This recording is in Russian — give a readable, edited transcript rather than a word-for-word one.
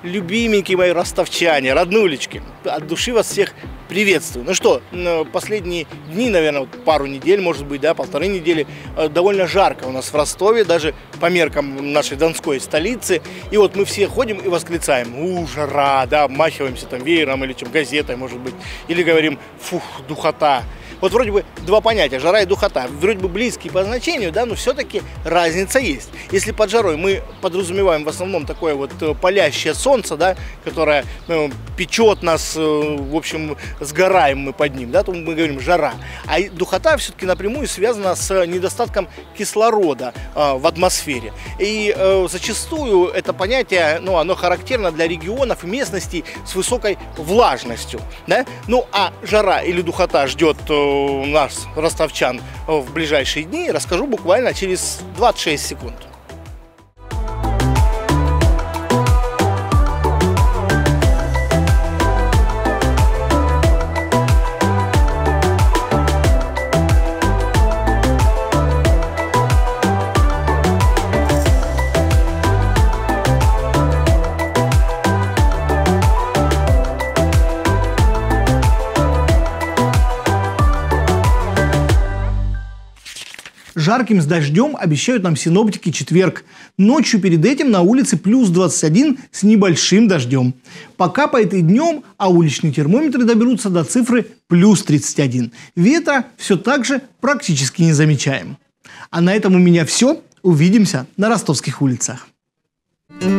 любименькие мои ростовчане, роднулечки, от души вас всех приветствую. Ну что, последние дни, наверное, вот пару недель, может быть, да, полторы недели, довольно жарко у нас в Ростове, даже по меркам нашей донской столицы. И вот мы все ходим и восклицаем: жара, да, обмахиваемся там веером или чем, газетой, может быть, или говорим: фух, духота. Вот вроде бы два понятия, жара и духота, вроде бы близкие по значению, да, но все-таки разница есть. Если под жарой мы подразумеваем в основном такое вот палящее солнце, да, которое печет нас, в общем, сгораем мы под ним, да, то мы говорим жара. А духота все-таки напрямую связана с недостатком кислорода в атмосфере. И зачастую это понятие, ну, оно характерно для регионов и местностей с высокой влажностью, да. Ну, а жара или духота ждет нас, ростовчан, в ближайшие дни, расскажу буквально через 26 секунд. Жарким с дождем обещают нам синоптики четверг. Ночью перед этим на улице плюс 21 с небольшим дождем. Покапает и днем, а уличные термометры доберутся до цифры плюс 31. Ветра все так же практически не замечаем. А на этом у меня все. Увидимся на ростовских улицах.